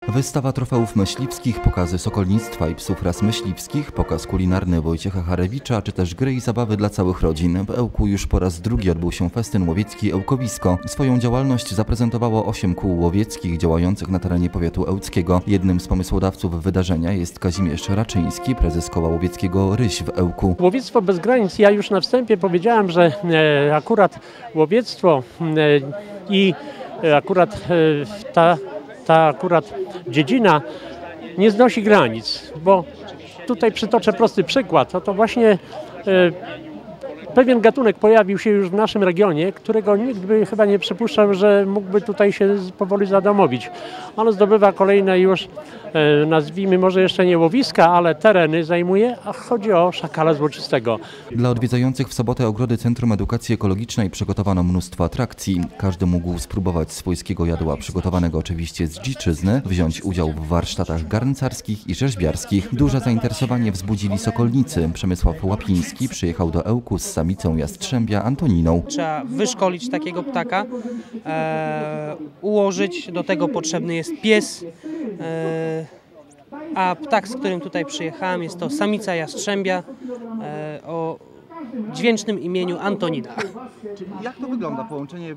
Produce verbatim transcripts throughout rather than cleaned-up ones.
Wystawa trofeów myśliwskich, pokazy sokolnictwa i psów ras myśliwskich, pokaz kulinarny Wojciecha Harewicza, czy też gry i zabawy dla całych rodzin. W Ełku już po raz drugi odbył się festyn łowiecki Ełkowisko. Swoją działalność zaprezentowało osiem kół łowieckich działających na terenie powiatu ełckiego. Jednym z pomysłodawców wydarzenia jest Kazimierz Raczyński, prezes koła łowieckiego Ryś w Ełku. Łowiectwo bez granic. Ja już na wstępie powiedziałem, że e, akurat łowiectwo e, i e, akurat e, ta Ta akurat dziedzina nie znosi granic, bo tutaj przytoczę prosty przykład. To, to właśnie e, pewien gatunek pojawił się już w naszym regionie, którego nikt by chyba nie przypuszczał, że mógłby tutaj się powoli zadomowić. On zdobywa kolejne już, e, nazwijmy może jeszcze nie łowiska, ale tereny zajmuje, a chodzi o szakala złocistego. Dla odwiedzających w sobotę ogrody Centrum Edukacji Ekologicznej przygotowano mnóstwo atrakcji. Każdy mógł spróbować swojskiego jadła, przygotowanego oczywiście z dziczyzny, wziąć udział w warsztatach garncarskich i rzeźbiarskich. Duże zainteresowanie wzbudzili sokolnicy. Przemysław Łapiński przyjechał do Ełku z samicą jastrzębia Antoniną. Trzeba wyszkolić takiego ptaka, e, ułożyć, do tego potrzebny jest pies, e, a ptak, z którym tutaj przyjechałem, jest to samica jastrzębia e, o dźwięcznym imieniu Antonina. Czyli jak to wygląda, połączenie y,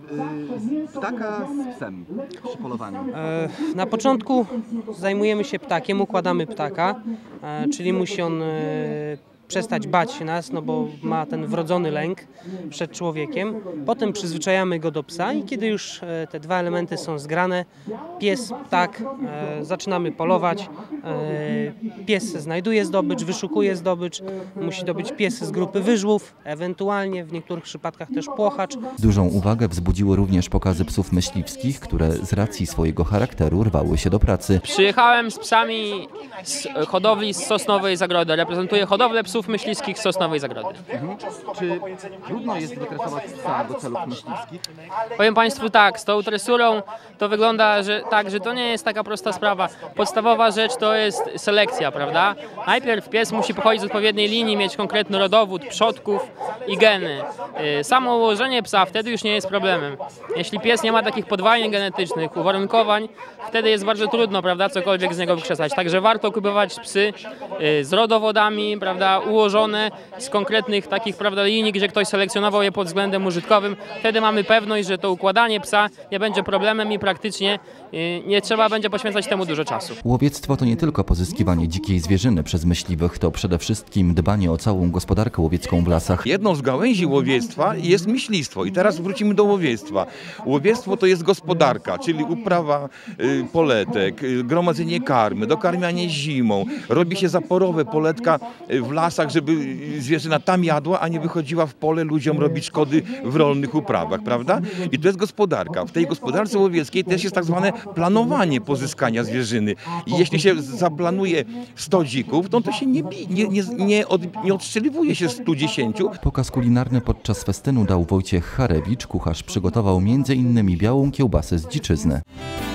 ptaka z psem przy polowaniu? E, na początku zajmujemy się ptakiem, układamy ptaka, e, czyli musi on e, przestać bać nas, no bo ma ten wrodzony lęk przed człowiekiem. Potem przyzwyczajamy go do psa i kiedy już te dwa elementy są zgrane, pies, ptak, e, zaczynamy polować. E, pies znajduje zdobycz, wyszukuje zdobycz, musi to być pies z grupy wyżłów, ewentualnie w niektórych przypadkach też płochacz. Dużą uwagę wzbudziły również pokazy psów myśliwskich, które z racji swojego charakteru rwały się do pracy. Przyjechałem z psami z hodowli z Sosnowej Zagrody. Reprezentuję hodowlę psów myśliwskich z Sosnowej Zagrody. Mhm. Czy trudno jest wytresować psa do celów myśliwskich? Powiem Państwu tak, z tą tresurą to wygląda że, tak, że to nie jest taka prosta sprawa. Podstawowa rzecz to jest selekcja, prawda? Najpierw pies musi pochodzić z odpowiedniej linii, mieć konkretny rodowód, przodków i geny. Samo ułożenie psa wtedy już nie jest problemem. Jeśli pies nie ma takich podwalin genetycznych, uwarunkowań, wtedy jest bardzo trudno, prawda, cokolwiek z niego wykrzesać. Także warto kupować psy z rodowodami, prawda, ułożone z konkretnych takich, prawda, linii, gdzie ktoś selekcjonował je pod względem użytkowym. Wtedy mamy pewność, że to układanie psa nie będzie problemem i praktycznie nie trzeba będzie poświęcać temu dużo czasu. Łowiectwo to nie tylko pozyskiwanie dzikiej zwierzyny przez myśliwych, to przede wszystkim dbanie o całą gospodarkę łowiecką w lasach. Jedną z gałęzi łowiectwa jest myślistwo i teraz wrócimy do łowiectwa. Łowiectwo to jest gospodarka, czyli uprawa y, poletek, y, gromadzenie karmy, dokarmianie zimą. Robi się zaporowe poletka w lasach, żeby zwierzyna tam jadła, a nie wychodziła w pole ludziom robić szkody w rolnych uprawach, prawda? I to jest gospodarka. W tej gospodarce łowieckiej też jest tak zwane planowanie pozyskania zwierzyny. I jeśli się zaplanuje sto dzików, to to się nie, nie, nie, nie, od, nie odstrzeliwuje się stu dziesięciu. Pokaz kulinarny podczas festynu dał Wojciech Harewicz. Kucharz przygotował między innymi białą kiełbasę z dziczyzny.